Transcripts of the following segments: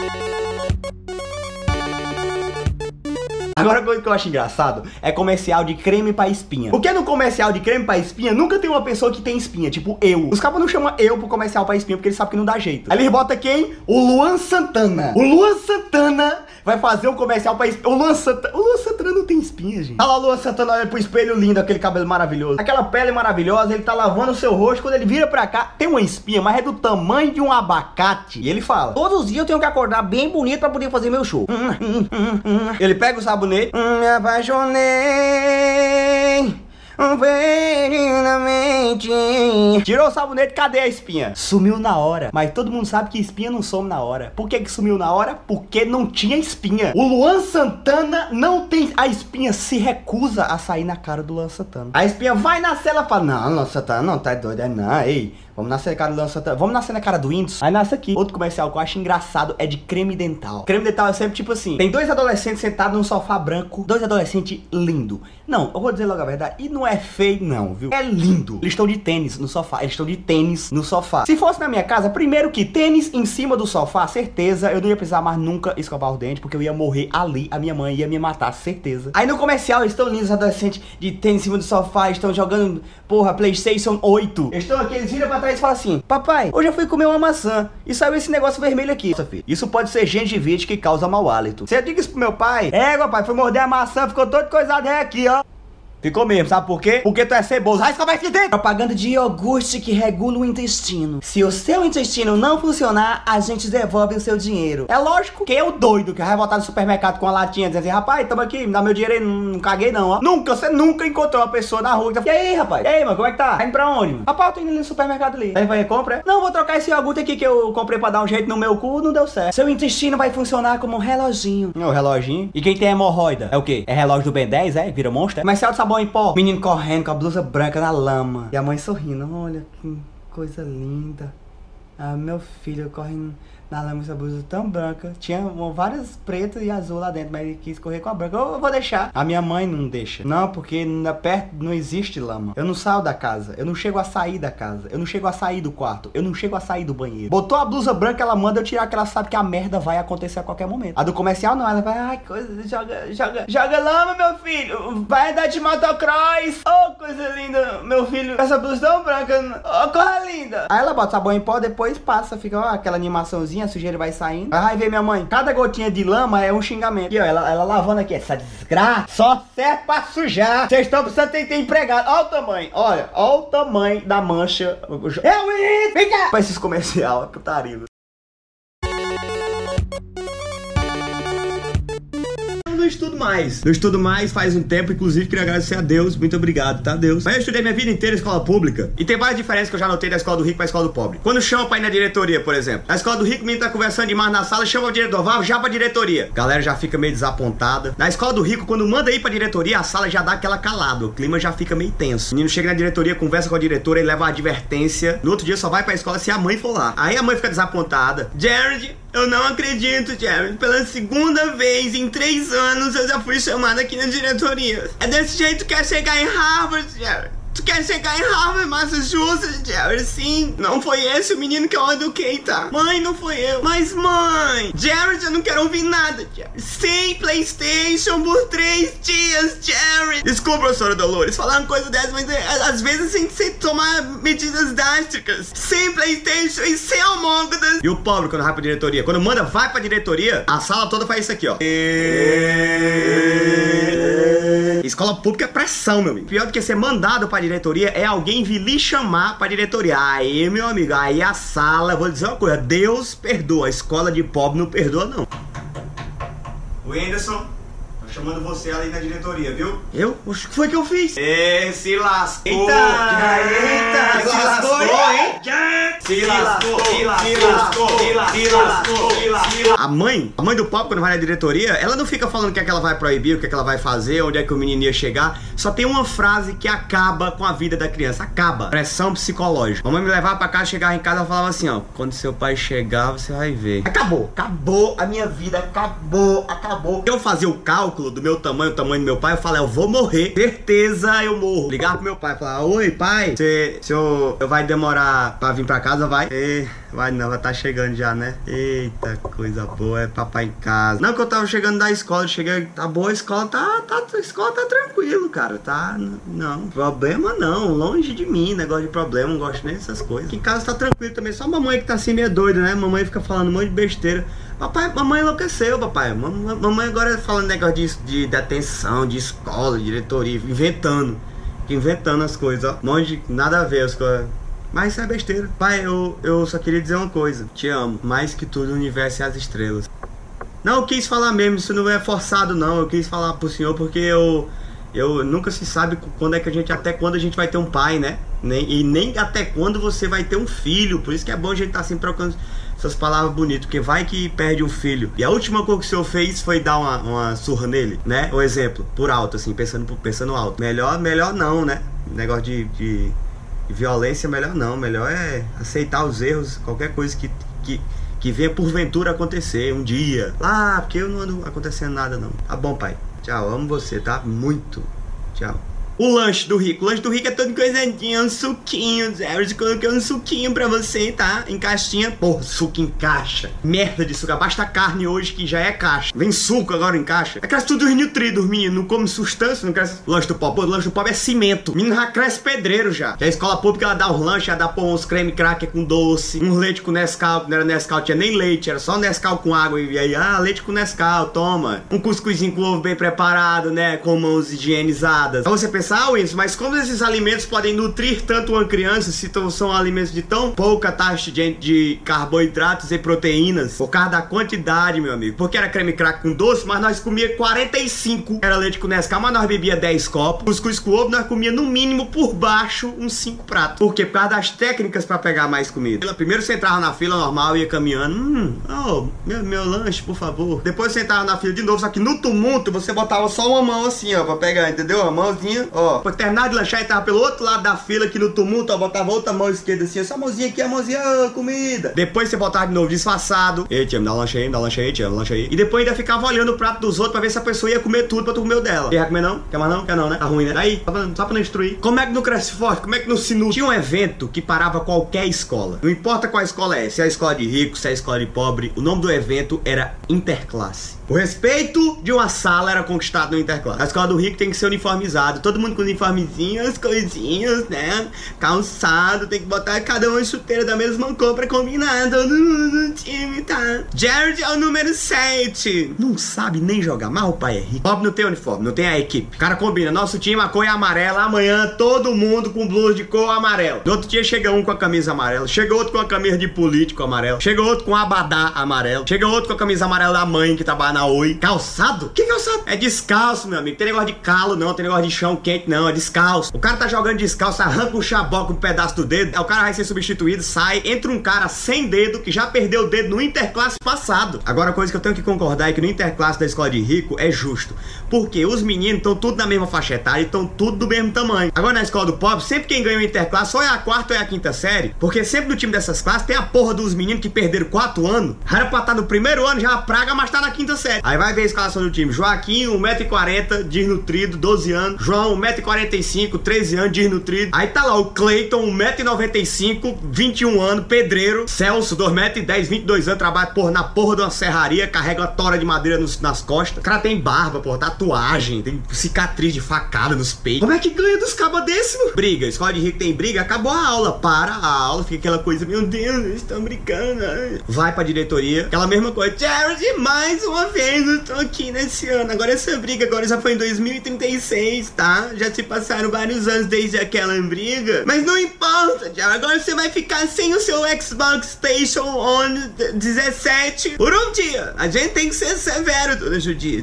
Agora, a coisa que eu acho engraçado é comercial de creme pra espinha. Porque no comercial de creme pra espinha nunca tem uma pessoa que tem espinha, tipo eu. Os cabos não chamam eu pro comercial pra espinha porque eles sabem que não dá jeito. Aí eles botam quem? O Luan Santana. O Luan Santana vai fazer um comercial pra espinha. O Luan Santana não tem espinha, gente. Olha lá o Luan Santana olha pro espelho lindo, aquele cabelo maravilhoso, aquela pele maravilhosa. Ele tá lavando o seu rosto. Quando ele vira pra cá, tem uma espinha, mas é do tamanho de um abacate. E ele fala: todos os dias eu tenho que acordar bem bonito pra poder fazer meu show. Ele pega o sabonete. Me apaixonei perdidamente. Tirou o sabonete, cadê a espinha? Sumiu na hora. Mas todo mundo sabe que espinha não some na hora. Por que que sumiu na hora? Porque não tinha espinha. O Luan Santana não tem. A espinha se recusa a sair na cara do Luan Santana. A espinha vai nascer, ela fala: não, Luan Santana não tá doido, é não, ei. Vamos nascer na cara do Luan Santana. Vamos nascer na cara do Whindersson. Aí nasce aqui. Outro comercial que eu acho engraçado é de creme dental. Creme dental é sempre tipo assim: tem dois adolescentes sentados num sofá branco. Dois adolescentes lindos. Não, eu vou dizer logo a verdade. E não é feio não, viu? É lindo. Eles estão de tênis no sofá. Eles estão de tênis no sofá. Se fosse na minha casa, primeiro que tênis em cima do sofá, certeza, eu não ia precisar mais nunca escovar os dentes, porque eu ia morrer ali. A minha mãe ia me matar, certeza. Aí no comercial eles estão lindos, os adolescentes de tênis em cima do sofá. Estão jogando, porra, PlayStation 8. Eles estão aqui, eles viram pra trás e falam assim: papai, hoje eu fui comer uma maçã e saiu esse negócio vermelho aqui. Nossa, filho, isso pode ser gengivite que causa mau hálito. Você diga isso pro meu pai? É, papai, foi morder a maçã, ficou todo coisado aqui, ó. Ficou mesmo, sabe por quê? Porque tu é ceboso. Vai escovar esse dente! Propaganda de iogurte que regula o intestino. Se o seu intestino não funcionar, a gente devolve o seu dinheiro. É lógico que é o doido que vai voltar no supermercado com uma latinha dizendo assim: rapaz, tamo aqui, me dá meu dinheiro aí, não caguei não, ó. Você nunca encontrou uma pessoa na rua que tá... E aí, rapaz? E aí, mano, como é que tá? Tá indo pra onde, mano? Rapaz, eu tô indo ali no supermercado ali. Aí vai compra? Não, vou trocar esse iogurte aqui que eu comprei pra dar um jeito no meu cu, não deu certo. Seu intestino vai funcionar como um reloginho. O reloginho? E quem tem hemorroida? É o quê? É relógio do Ben 10, é? Vira monstro? Comercial de sabão em pó. Menino correndo com a blusa branca na lama. E a mãe sorrindo. Olha que coisa linda. Ah, meu filho correndo na lama com essa blusa tão branca. Tinha várias pretas e azul lá dentro, mas ele quis correr com a branca. Eu vou deixar. A minha mãe não deixa. Não, porque perto não existe lama. Eu não saio da casa. Eu não chego a sair da casa. Eu não chego a sair do quarto. Eu não chego a sair do banheiro. Botou a blusa branca, ela manda eu tirar, que ela sabe que a merda vai acontecer a qualquer momento. A do comercial não. Ela vai: ai, coisa, joga lama, meu filho. Vai andar de motocross. Oh, coisa linda, meu filho. Essa blusa tão branca. Oh, coisa linda. Aí ela bota sabão em pó, depois passa. Fica, ó, aquela animaçãozinha. A sujeira vai saindo. Aí vem minha mãe. Cada gotinha de lama é um xingamento. Aqui, ó, ela lavando aqui. Essa desgraça só serve pra sujar. Vocês estão precisando ter empregado. Olha o tamanho. Olha o tamanho da mancha. Vem cá. Pra esses comercial, é putaria. Não estudo mais faz um tempo, inclusive queria agradecer a Deus, muito obrigado, tá, Deus? Mas eu estudei minha vida inteira em escola pública e tem várias diferenças que eu já notei da escola do rico pra escola do pobre. Quando chama pra ir na diretoria, por exemplo, na escola do rico o menino tá conversando demais na sala, chama o diretor, vai já pra diretoria. A galera já fica meio desapontada. Na escola do rico, quando manda ir pra diretoria, a sala já dá aquela calada, o clima já fica meio tenso. O menino chega na diretoria, conversa com a diretora e leva a advertência. No outro dia só vai pra escola se a mãe for lá. Aí a mãe fica desapontada. Jared, eu não acredito, Jared. Pela segunda vez em 3 anos eu já fui chamada aqui na diretoria. É desse jeito que quer chegar em Harvard, Jared. Tu quer chegar em Harvard, Massachusetts, Jared? Sim. Não foi esse o menino que eu eduquei, tá? Mãe, não foi eu. Mas, mãe, Jared, eu não quero ouvir nada, Jared. Sem PlayStation por 3 dias, Jared. Desculpa, professora Dolores, falar uma coisa dessa, mas às vezes tem que tomar medidas drásticas. Sem PlayStation e sem almôndegas. E o pobre, quando vai pra diretoria? Quando manda vai pra diretoria, a sala toda faz isso aqui, ó. Escola pública é pressão, meu amigo. Pior do que ser mandado pra diretoria é alguém vir lhe chamar pra diretoria. Aí, meu amigo, aí a sala, vou dizer uma coisa, Deus perdoa, a escola de pobre não perdoa, não. O Whindersson, tô chamando você ali na diretoria, viu? Eu? O que foi que eu fiz? Se lascou. Eita, se lascou, hein? Se lascou. A mãe do pobre, quando vai na diretoria, ela não fica falando o que é que ela vai proibir, o que é que ela vai fazer, onde é que o menino ia chegar. Só tem uma frase que acaba com a vida da criança. Acaba. Pressão psicológica. A mãe me levava pra casa, chegava em casa, ela falava assim, ó: quando seu pai chegar, você vai ver. Acabou. Acabou a minha vida. Acabou. Eu fazia o cálculo do meu tamanho, o tamanho do meu pai, eu falei: eu vou morrer. Certeza eu morro. Ligava pro meu pai, falava: oi, pai, eu vai demorar pra vir pra casa, vai? Vai não, vai tá chegando já, né? Eita, coisa boa, é papai em casa. Não, que eu tava chegando da escola, cheguei, tá boa a escola, a escola tá tranquilo, cara, tá, não, problema não, longe de mim, negócio de problema, não gosto nem dessas coisas. Aqui em casa tá tranquilo também, só a mamãe que tá assim meio doida, né? Mamãe fica falando um monte de besteira. Papai, mamãe enlouqueceu, papai. Mamãe agora falando negócio de atenção, de escola, de diretoria, inventando as coisas, ó. Longe, nada a ver as coisas. Mas isso é besteira. Pai, eu só queria dizer uma coisa. Te amo. Mais que tudo, o universo e as estrelas. Não, eu quis falar mesmo. Isso não é forçado, não. Eu quis falar pro senhor porque eu nunca se sabe quando é que até quando a gente vai ter um pai, né? Nem até quando você vai ter um filho. Por isso que é bom a gente estar sempre trocando essas palavras bonitas, porque vai que perde um filho. E a última coisa que o senhor fez foi dar uma surra nele, né? Um exemplo, por alto, assim, pensando alto. Melhor não, né? Negócio de violência, melhor não. Melhor é aceitar os erros, qualquer coisa que venha porventura acontecer um dia. Porque eu não ando acontecendo nada, não. Tá bom, pai. Tchau, amo você, tá? Muito. Tchau. O lanche do Rico. O lanche do Rico é todo coisadinho, um suquinho, Zé. Eu coloquei um suquinho pra você, tá? Em caixinha. Porra, suco em caixa. Merda de suco. Basta carne hoje que já é caixa. Vem suco agora em caixa. É cresce tudo nutrido, os meninos. Não come substância, não cresce. Lanche do pobre. O lanche do pobre é cimento. O menino já cresce pedreiro já. A escola pública, ela dá os lanches, ela dá uns creme cracker com doce, um leite com Nescau, que não era Nescau, tinha nem leite, era só Nescau com água. E aí, leite com Nescau, toma. Um cuscuzinho com ovo bem preparado, né? Com mãos higienizadas. Pra você pensar, isso, mas como esses alimentos podem nutrir tanto uma criança, se são alimentos de tão pouca taxa de carboidratos e proteínas, por causa da quantidade, meu amigo. Porque era creme crack com doce, mas nós comia 45. Era leite com Nescau, mas nós bebia 10 copos. Cuscuz com ovo, nós comia no mínimo por baixo uns 5 pratos. Por quê? Por causa das técnicas pra pegar mais comida. Primeiro você entrava na fila normal, ia caminhando. Meu lanche, por favor. Depois você entrava na fila de novo, só que no tumulto você botava só uma mão assim, ó, pra pegar, entendeu? A mãozinha, ó. Pra terminar de lanchar, e tava pelo outro lado da fila, que no tumulto, ó, botava outra mão esquerda assim, essa mãozinha aqui, a mãozinha, comida. Depois você botava de novo disfarçado. Ei, tia, me dá um lanche aí, tia, um lanche aí. E depois ainda ficava olhando o prato dos outros pra ver se a pessoa ia comer tudo pra tu comer o dela. Quer comer não? Quer mais não? Quer não, né? Tá ruim, né? Daí, só pra não destruir. Como é que não cresce forte? Como é que não se nutre? Tinha um evento que parava qualquer escola. Não importa qual escola é, se é a escola de rico, se é a escola de pobre, o nome do evento era Interclasse. O respeito de uma sala era conquistado no Interclasse. A escola do rico tem que ser uniformizado. Todo mundo com uniformezinho, as coisinhas, né? Calçado, tem que botar cada uma chuteira da mesma cor pra combinar. Todo mundo no time, tá? Jared é o número 7. Não sabe nem jogar, mas o pai é rico. Pobre não tem uniforme, não tem a equipe. O cara combina, nosso time a cor é amarela, amanhã todo mundo com blusa de cor amarela. No outro dia chega um com a camisa amarela, chega outro com a camisa de político amarelo, chega outro com abadá amarelo, chega outro com a camisa amarela da mãe que trabalha na Oi. Calçado? Que calçado? É descalço, meu amigo. Tem negócio de calo, não. Tem negócio de chão quente, não. É descalço. O cara tá jogando descalço, arranca um chaboca, um pedaço do dedo. Aí o cara vai ser substituído, sai. Entra um cara sem dedo, que já perdeu o dedo no Interclasse passado. Agora, a coisa que eu tenho que concordar é que no Interclasse da escola de rico é justo. Porque os meninos estão tudo na mesma faixa etária e estão tudo do mesmo tamanho. Agora, na escola do pobre, sempre quem ganha o Interclasse ou é a quarta ou é a quinta série. Porque sempre no time dessas classes tem a porra dos meninos que perderam 4 anos. Era pra estar no primeiro ano, já a praga, mas tá na quinta série. Aí vai ver a escalação do time. Joaquim, 1,40 m, desnutrido, 12 anos. João, 1,45 m, 13 anos, desnutrido. Aí tá lá o Cleiton, 1,95 m, 21 anos, pedreiro. Celso, 2,10 m, 22 anos, trabalha na porra de uma serraria, carrega uma tora de madeira nas costas. O cara tem barba, porra, tatuagem, tem cicatriz de facada nos peitos. Como é que ganha dos cabas desse, mano? Briga, escola de rico tem briga, acabou a aula. Para a aula, fica aquela coisa, meu Deus, eles estão brincando. Vai pra diretoria, aquela mesma coisa. Jared, mais uma vez, eu tô aqui nesse ano. Agora essa briga agora já foi em 2036, tá? Já se passaram vários anos desde aquela briga. Mas não importa, Jared. Agora você vai ficar sem o seu Xbox Station On 17 por um dia. A gente tem que ser severo, dona Judite.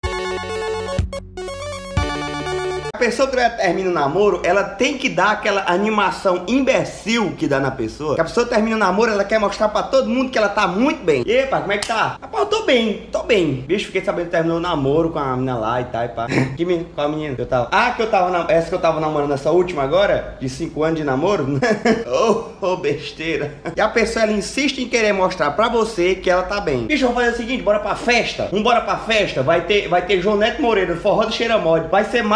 A pessoa que termina o namoro, ela tem que dar aquela animação imbecil que dá na pessoa. Que a pessoa termina o namoro, ela quer mostrar pra todo mundo que ela tá muito bem. E aí, pá, como é que tá? Rapaz, eu tô bem. Bicho, fiquei sabendo que terminou o namoro com a menina lá e tal, e pá. Que menina? Qual a menina que eu tava? Ah, que eu tava essa que eu tava namorando, essa última agora? De 5 anos de namoro? Oh, besteira. E a pessoa, ela insiste em querer mostrar pra você que ela tá bem. Bicho, vamos fazer o seguinte, bora pra festa? Vamos embora pra festa? Vai ter João Neto Moreira, forró do Cheiramode. Vai ser massa demais.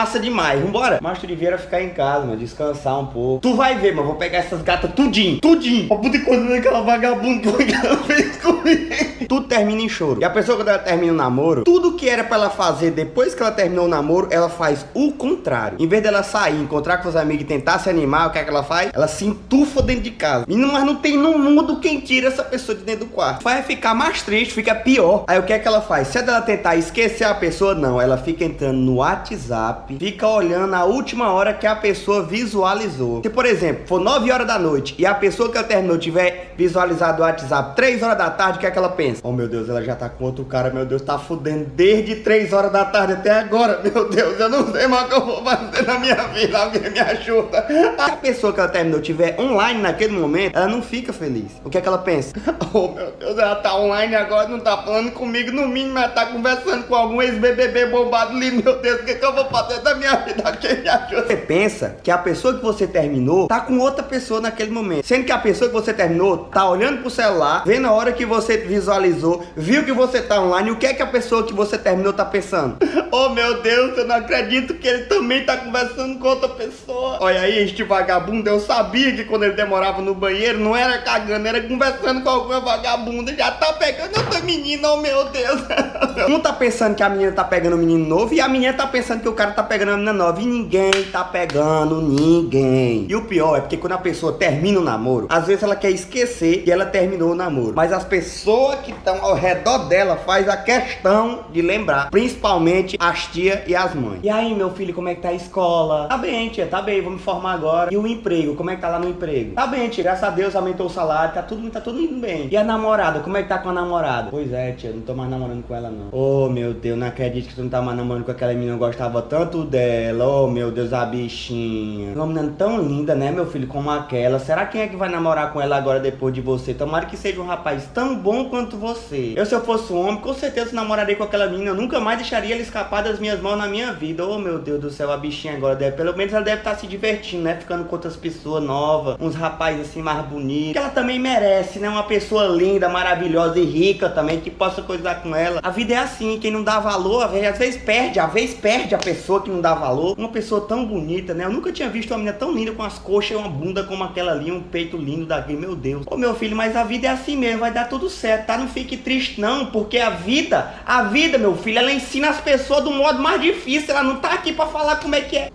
mais, vambora. Mas tu devia ficar em casa, mano, descansar um pouco. Tu vai ver, mano, vou pegar essas gatas tudinho. Ó, puta coisa daquela vagabunda que ela fez comigo. Tudo termina em choro. E a pessoa, quando ela termina o namoro, tudo que era pra ela fazer depois que ela terminou o namoro, ela faz o contrário. Em vez dela sair, encontrar com os amigos e tentar se animar, o que é que ela faz? Ela se entufa dentro de casa. Menino, mas não tem no mundo quem tira essa pessoa de dentro do quarto. Vai ficar mais triste, fica pior. Aí o que é que ela faz? Se ela tentar esquecer a pessoa, não. Ela fica entrando no WhatsApp, fica olhando a última hora que a pessoa visualizou. Se, por exemplo, for 9 horas da noite e a pessoa que ela terminou tiver visualizado o WhatsApp 3 horas da tarde, o que é que ela pensa? Oh, meu Deus, ela já tá com outro cara, meu Deus, tá fudendo desde 3 horas da tarde até agora. Meu Deus, eu não sei mais o que eu vou fazer na minha vida, alguém me ajuda. Se a pessoa que ela terminou tiver online naquele momento, ela não fica feliz. O que é que ela pensa? Oh, meu Deus, ela tá online agora, não tá falando comigo, no mínimo ela tá conversando com algum ex-BBB bombado ali. Meu Deus, o que é que eu vou fazer da minha vida? Alguém me ajuda. Você pensa que a pessoa que você terminou tá com outra pessoa naquele momento, sendo que a pessoa que você terminou tá olhando pro celular, vendo a hora que você visualizou, viu que você tá online, e o que é que a pessoa que você terminou tá pensando? Oh, meu Deus, eu não acredito que ele também tá conversando com outra pessoa. Olha aí, este vagabundo, eu sabia que quando ele demorava no banheiro, não era cagando, era conversando com alguma vagabunda. Já tá pegando outra menina, oh meu Deus. Um tá pensando que a menina tá pegando um menino novo e a menina tá pensando que o cara tá pegando uma menina nova. E ninguém tá pegando ninguém. E o pior é porque quando a pessoa termina o namoro, às vezes ela quer esquecer que ela terminou o namoro, mas as pessoas que estão ao redor dela faz a questão de lembrar, principalmente as tias e as mães. E aí, meu filho, como é que tá a escola? Tá bem, tia, tá bem, vou me formar agora. E o emprego, como é que tá lá no emprego? Tá bem, tia, graças a Deus aumentou o salário, tá tudo indo bem. E a namorada, como é que tá com a namorada? Pois é, tia, não tô mais namorando com ela não. Oh, meu Deus, não acredito que tu não tá mais namorando com aquela menina, eu gostava tanto dela. Oh, meu Deus, a bichinha. Uma menina tão linda, né, meu filho, como aquela. Será quem é que vai namorar com ela agora depois de você? Tomara que seja um rapaz tão bom quanto você. Se eu fosse um homem, com certeza namoraria com aquela menina. Eu nunca mais deixaria ela escapar das minhas mãos na minha vida. Oh, meu Deus do céu, a bichinha agora deve, pelo menos ela deve estar se divertindo, né? Ficando com outras pessoas novas, uns rapazes assim mais bonitos. Que ela também merece, né? Uma pessoa linda, maravilhosa e rica também, que possa coisar com ela. A vida é assim, quem não dá valor, às vezes perde a pessoa que não dá valor. Uma pessoa tão bonita, né? Eu nunca tinha visto uma menina tão linda com as coxas e uma bunda como aquela ali, um peito lindo daquele, meu Deus. Ô, meu filho, mas a vida é assim mesmo, vai dar tudo certo, tá? Não fique triste não, porque a vida, meu filho, ela ensina as pessoas do modo mais difícil, ela não tá aqui pra falar como é que é.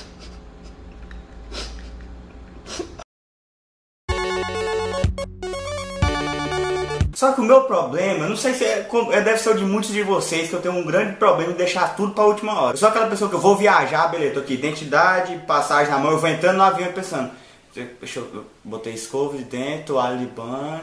Só que o meu problema, não sei se deve ser o de muitos de vocês, que eu tenho um grande problema em deixar tudo pra última hora. Eu sou aquela pessoa que eu vou viajar, beleza, tô aqui, identidade, passagem na mão, eu vou entrando no avião pensando, deixa eu botei escova de dentro, toalha de banho,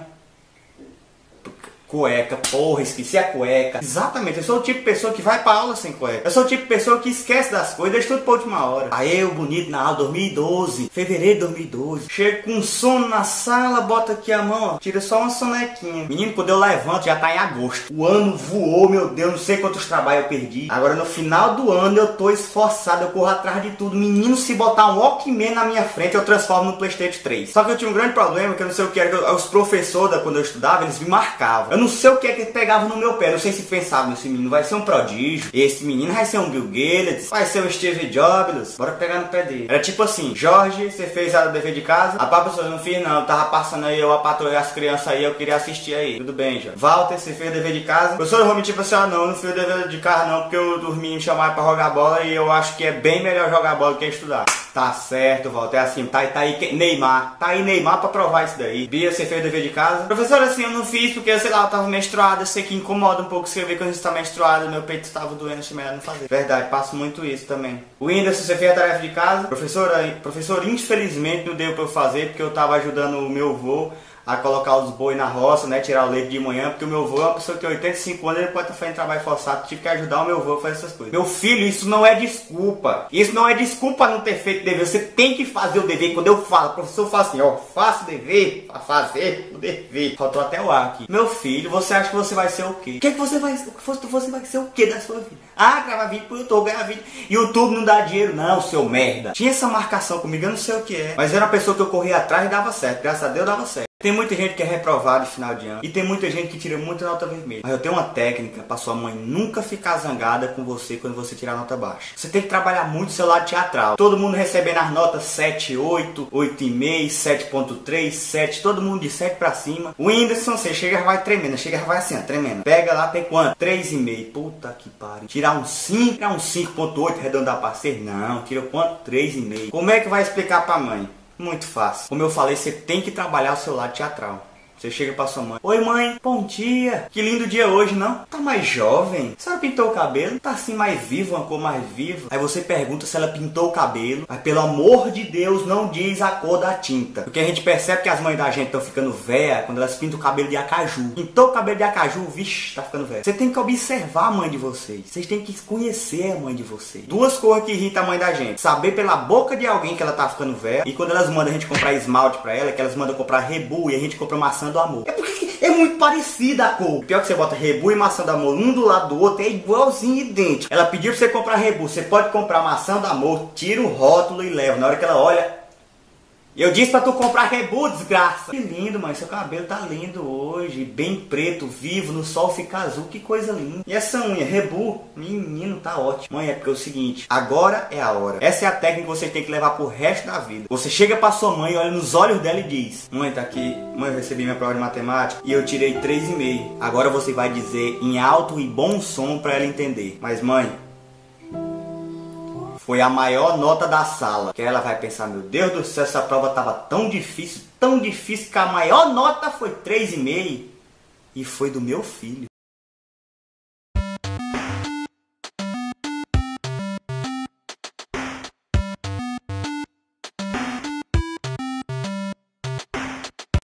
cueca, porra, esqueci a cueca. Exatamente, eu sou o tipo de pessoa que vai pra aula sem cueca. Eu sou o tipo de pessoa que esquece das coisas, deixa tudo pra última hora. Aí eu, bonito na aula, 2012, fevereiro de 2012. Chego com sono na sala, bota aqui a mão, ó, tira só uma sonequinha. Menino, quando eu levanto, já tá em agosto. O ano voou, meu Deus, não sei quantos trabalhos eu perdi. Agora no final do ano eu tô esforçado, eu corro atrás de tudo. Menino, se botar um Walkman na minha frente, eu transformo no PlayStation 3. Só que eu tinha um grande problema, que eu não sei o que era, os professores, quando eu estudava, eles me marcavam. Eu não sei o que é que pegava no meu pé, não sei se pensava, esse menino vai ser um prodígio, esse menino vai ser um Bill Gates, vai ser um Steve Jobs, bora pegar no pé dele. Era tipo assim, Jorge, você fez o dever de casa? A professora, não fiz não, eu tava passando aí, eu patroei as crianças aí, eu queria assistir aí. Tudo bem, Jorge. Walter, você fez o dever de casa? Professora, eu vou mentir pra você, não fiz o dever de casa não, porque eu dormi e me chamaram pra jogar bola e eu acho que é bem melhor jogar bola do que estudar. Tá certo, Walter, é assim, tá aí Neymar, tá aí Neymar pra provar isso daí. Bia, você fez o dever de casa? Professora, assim, eu não fiz porque, sei lá, eu tava menstruada, eu sei que incomoda um pouco escrever quando a gente tá menstruada, meu peito tava doendo, achei melhor não fazer. Verdade, passo muito isso também. O Whindersson, você fez a tarefa de casa? Professor, infelizmente não deu pra eu fazer porque eu tava ajudando o meu avô a colocar os boi na roça, né, tirar o leite de manhã, porque o meu avô é uma pessoa que tem 85 anos, ele pode estar fazendo trabalho forçado, tive que ajudar o meu avô a fazer essas coisas. Meu filho, isso não é desculpa. Isso não é desculpa não ter feito dever. Você tem que fazer o dever. Quando eu falo, o professor fala assim, ó, faça o dever, pra fazer o dever. Faltou até o ar aqui. Meu filho, você acha que você vai ser o quê? O que é que você vai ser o quê da sua vida? Ah, gravar vídeo pro YouTube, ganhar vídeo. YouTube não dá dinheiro não, seu merda. Tinha essa marcação comigo, eu não sei o que é. Mas era uma pessoa que eu corria atrás e dava certo. Graças a Deus dava certo. Tem muita gente que é reprovada de final de ano e tem muita gente que tira muita nota vermelha. Mas eu tenho uma técnica para sua mãe nunca ficar zangada com você quando você tirar nota baixa. Você tem que trabalhar muito o seu lado teatral. Todo mundo recebendo as notas 7, 8, 8,5, 7,3, 7, todo mundo de 7 pra cima. O Whindersson, você chega e vai tremendo, chega e vai assim, ó, tremendo. Pega lá, tem quanto? 3,5. Puta que pariu. Tirar um 5, tirar um 5,8, arredondar pra 6? Não, tira quanto? 3,5. Como é que vai explicar pra mãe? Muito fácil. Como eu falei, você tem que trabalhar o seu lado teatral. Você chega pra sua mãe: oi mãe, bom dia. Que lindo dia hoje, não? Tá mais jovem? A senhora pintou o cabelo? Tá assim mais vivo, uma cor mais viva? Aí você pergunta se ela pintou o cabelo. Mas pelo amor de Deus, não diz a cor da tinta. Porque a gente percebe que as mães da gente estão ficando velhas quando elas pintam o cabelo de acaju. Pintou o cabelo de acaju, vixe, tá ficando velho. Você tem que observar a mãe de vocês. Vocês têm que conhecer a mãe de vocês. Duas coisas que irritam a mãe da gente: saber pela boca de alguém que ela tá ficando velha, e quando elas mandam a gente comprar esmalte pra ela, que elas mandam comprar Rebu e a gente compra maçã do amor. É porque é muito parecida a cor. Pior que você bota Rebu e maçã do amor um do lado do outro, é igualzinho, idêntico. Ela pediu pra você comprar Rebu, você pode comprar maçã do amor, tira o rótulo e leva. Na hora que ela olha: eu disse pra tu comprar Rebu, desgraça. Que lindo, mãe, seu cabelo tá lindo hoje, bem preto, vivo, no sol fica azul, que coisa linda. E essa unha, Rebu, menino, tá ótimo. Mãe, é porque é o seguinte, agora é a hora. Essa é a técnica que você tem que levar pro resto da vida. Você chega pra sua mãe, olha nos olhos dela e diz: mãe, tá aqui, mãe, eu recebi minha prova de matemática e eu tirei 3,5. Agora você vai dizer em alto e bom som pra ela entender: mas mãe, foi a maior nota da sala. Que ela vai pensar: meu Deus do céu, essa prova tava tão difícil que a maior nota foi 3,5. E foi do meu filho.